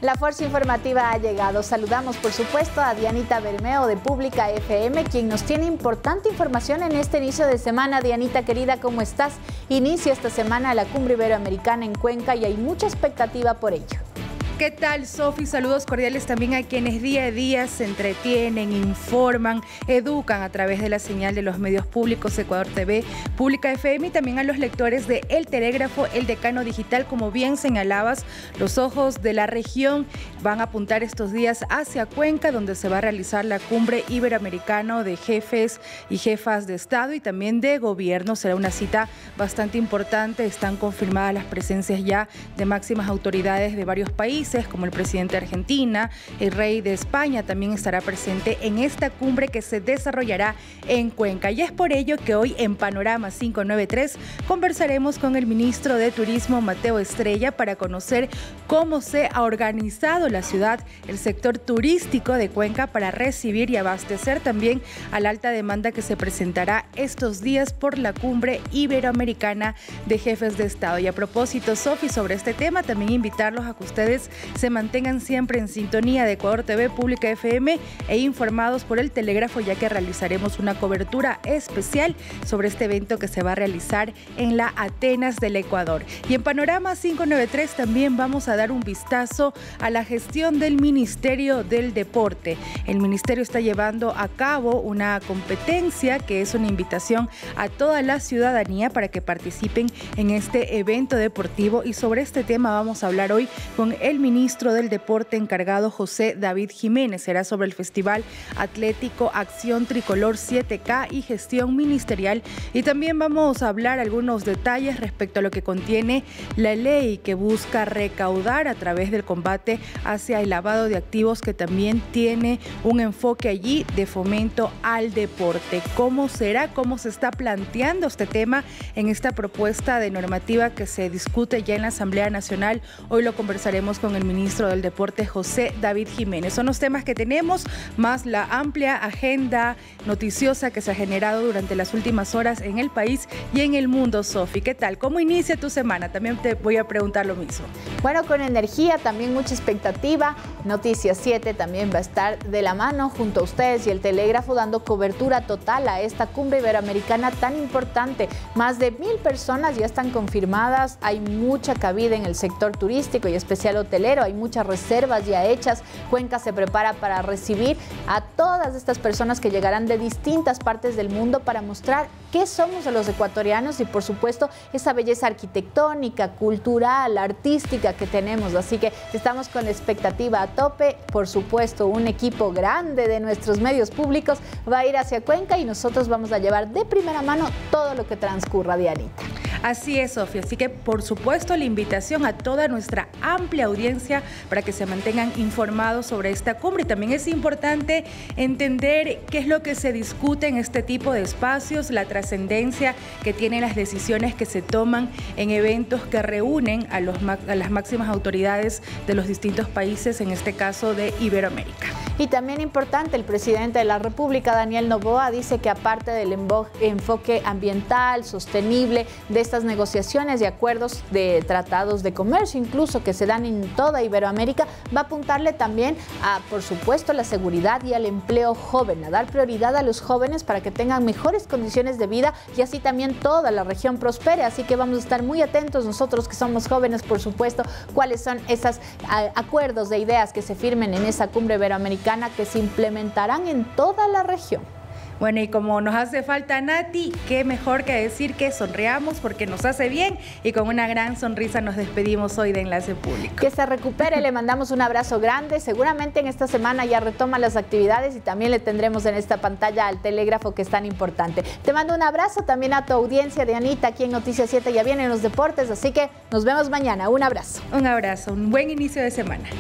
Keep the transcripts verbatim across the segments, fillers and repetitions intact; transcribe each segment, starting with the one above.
La fuerza informativa ha llegado. Saludamos, por supuesto, a Dianita Bermeo de Pública F M, quien nos tiene importante información en este inicio de semana. Dianita, querida, ¿cómo estás? Inicia esta semana la Cumbre Iberoamericana en Cuenca y hay mucha expectativa por ello. ¿Qué tal, Sofi? Saludos cordiales también a quienes día a día se entretienen, informan, educan a través de la señal de los medios públicos Ecuador T V, Pública F M y también a los lectores de El Telégrafo, El Decano Digital. Como bien señalabas, los ojos de la región van a apuntar estos días hacia Cuenca, donde se va a realizar la Cumbre Iberoamericana de Jefes y Jefas de Estado y también de Gobierno. Será una cita bastante importante. Están confirmadas las presencias ya de máximas autoridades de varios países, como el presidente de Argentina, el rey de España también estará presente en esta cumbre que se desarrollará en Cuenca. Y es por ello que hoy en Panorama quinientos noventa y tres conversaremos con el ministro de Turismo, Mateo Estrella, para conocer cómo se ha organizado la ciudad, el sector turístico de Cuenca, para recibir y abastecer también a la alta demanda que se presentará estos días por la Cumbre Iberoamericana de Jefes de Estado. Y a propósito, Sofi, sobre este tema, también invitarlos a que ustedes se mantengan siempre en sintonía de Ecuador T V, Pública F M e informados por El Telégrafo, ya que realizaremos una cobertura especial sobre este evento que se va a realizar en la Atenas del Ecuador. Y en Panorama quinientos noventa y tres también vamos a dar un vistazo a la gestión del Ministerio del Deporte. El Ministerio está llevando a cabo una competencia que es una invitación a toda la ciudadanía para que participen en este evento deportivo, y sobre este tema vamos a hablar hoy con el ministro del Deporte encargado, José David Jiménez. Será sobre el Festival Atlético Acción Tricolor siete K y gestión ministerial, y también vamos a hablar algunos detalles respecto a lo que contiene la ley que busca recaudar a través del combate hacia el lavado de activos, que también tiene un enfoque allí de fomento al deporte. ¿Cómo será? ¿Cómo se está planteando este tema en esta propuesta de normativa que se discute ya en la Asamblea Nacional? Hoy lo conversaremos con el ministro del Deporte, José David Jiménez. Son los temas que tenemos, más la amplia agenda noticiosa que se ha generado durante las últimas horas en el país y en el mundo. Sofi, ¿qué tal? ¿Cómo inicia tu semana? También te voy a preguntar lo mismo. Bueno, con energía, también mucha expectativa. Noticias siete también va a estar de la mano junto a ustedes y El Telégrafo, dando cobertura total a esta cumbre iberoamericana tan importante. Más de mil personas ya están confirmadas. Hay mucha cabida en el sector turístico y especial hotelero. Hay muchas reservas ya hechas. Cuenca se prepara para recibir a todas estas personas que llegarán de distintas partes del mundo para mostrar qué somos los ecuatorianos y, por supuesto, esa belleza arquitectónica, cultural, artística que tenemos. Así que estamos con la expectativa a tope. Por supuesto, un equipo grande de nuestros medios públicos va a ir hacia Cuenca y nosotros vamos a llevar de primera mano todo lo que transcurra, Dianita. Así es, Sofía. Así que, por supuesto, la invitación a toda nuestra amplia audiencia para que se mantengan informados sobre esta cumbre. Y también es importante entender qué es lo que se discute en este tipo de espacios, la trascendencia que tienen las decisiones que se toman en eventos que reúnen a, los, a las máximas autoridades de los distintos países, en este caso de Iberoamérica. Y también importante, el presidente de la República, Daniel Noboa, dice que aparte del enfoque ambiental, sostenible, de estas negociaciones y acuerdos de tratados de comercio, incluso que se dan en toda Iberoamérica, va a apuntarle también a, por supuesto, la seguridad y al empleo joven, a dar prioridad a los jóvenes para que tengan mejores condiciones de vida y así también toda la región prospere. Así que vamos a estar muy atentos nosotros que somos jóvenes, por supuesto, cuáles son esos acuerdos de ideas que se firmen en esa cumbre iberoamericana que se implementarán en toda la región. Bueno, y como nos hace falta Nati, qué mejor que decir que sonreamos porque nos hace bien, y con una gran sonrisa nos despedimos hoy de Enlace Público. Que se recupere, le mandamos un abrazo grande. Seguramente en esta semana ya retoma las actividades y también le tendremos en esta pantalla al Telégrafo, que es tan importante. Te mando un abrazo también a tu audiencia de Anita aquí en Noticias siete. Ya vienen los deportes, así que nos vemos mañana. Un abrazo. Un abrazo, un buen inicio de semana.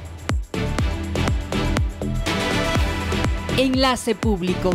Enlace Público.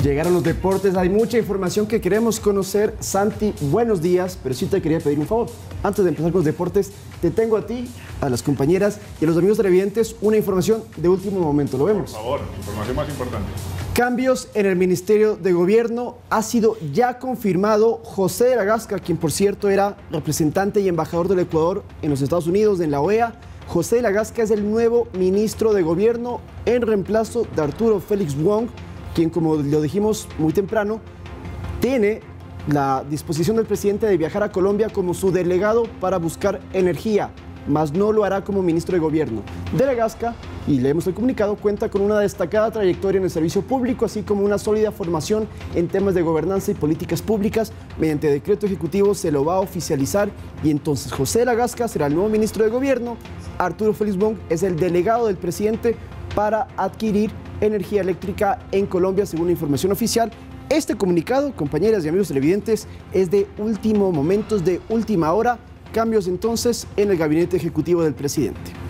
Llegaron los deportes, hay mucha información que queremos conocer. Santi, buenos días, pero sí te quería pedir un favor. Antes de empezar con los deportes, te tengo a ti, a las compañeras y a los amigos televidentes una información de último momento. ¿Lo vemos? Por favor, información más importante. Cambios en el Ministerio de Gobierno. Ha sido ya confirmado José de la Gasca, quien por cierto era representante y embajador del Ecuador en los Estados Unidos, en la O E A. José de la Gasca es el nuevo ministro de Gobierno en reemplazo de Arturo Félix Wong, quien, como lo dijimos muy temprano, tiene la disposición del presidente de viajar a Colombia como su delegado para buscar energía, mas no lo hará como ministro de Gobierno. De la Gasca, y leemos el comunicado, cuenta con una destacada trayectoria en el servicio público, así como una sólida formación en temas de gobernanza y políticas públicas. Mediante decreto ejecutivo se lo va a oficializar y entonces José de la Gasca será el nuevo ministro de Gobierno. Arturo Félix Wong es el delegado del presidente para adquirir energía eléctrica en Colombia, según la información oficial. Este comunicado, compañeras y amigos televidentes, es de último momento, de última hora. Cambios entonces en el gabinete ejecutivo del presidente.